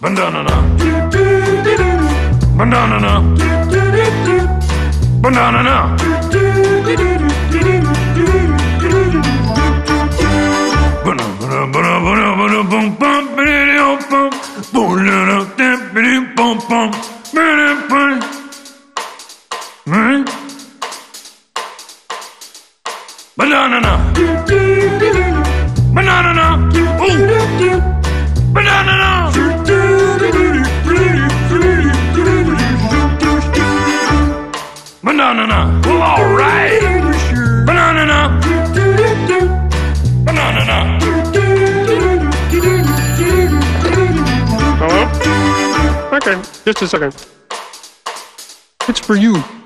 Banana. Banana. Banana. Banana. Banana. Ooh. Banana. Banana. Well, all right. Banana. Banana. Hello? Okay, just a second. It's for you.